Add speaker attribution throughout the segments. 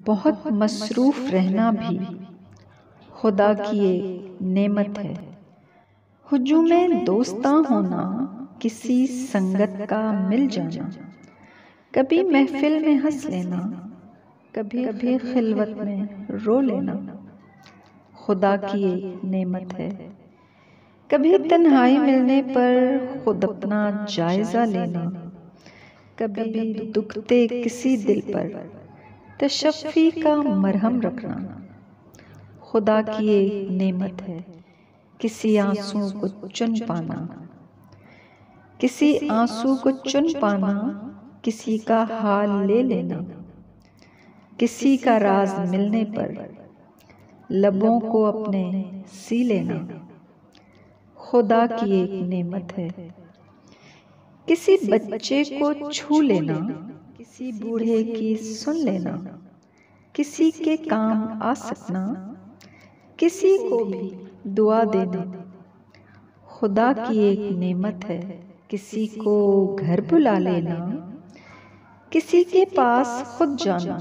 Speaker 1: बहुत मसरूफ़ रहना भी खुदा की एक नेमत है। हुजूमे दोस्ता होना, किसी संगत का मिल जाना, कभी महफिल में हंस लेना, कभी कभी खिलवत में रो लेना, खुदा की एक नेमत है। कभी तन्हाई मिलने पर खुद अपना जायज़ा लेना, कभी दुखते किसी दिल पर तशफ़ी का मरहम रखना, खुदा की एक नेमत है। किसी आंसू को चुन पाना, किसी आंसू को चुन पाना, किसी का हाल ले लेना, किसी का राज मिलने पर लबों को अपने सी लेना, खुदा की एक नेमत है। किसी बच्चे को छू लेना, किसी बूढ़े की सुन लेना, किसी के काम आ सकना, किसी को भी दुआ देना, खुदा की एक नेमत है। किसी को घर बुला लेना, किसी के पास खुद जाना,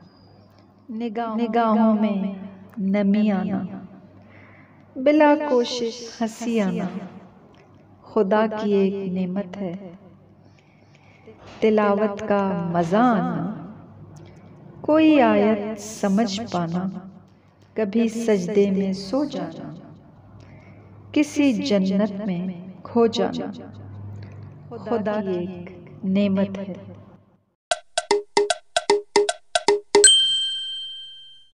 Speaker 1: निगाहों में नमी आना, बिला कोशिश हंसी आना, खुदा की एक नेमत है। तिलावत का मज़ा आना, कोई आयत समझ पाना, कभी सजदे में सो जाना, किसी जन्नत में खो जाना, खुदा की एक नेमत है।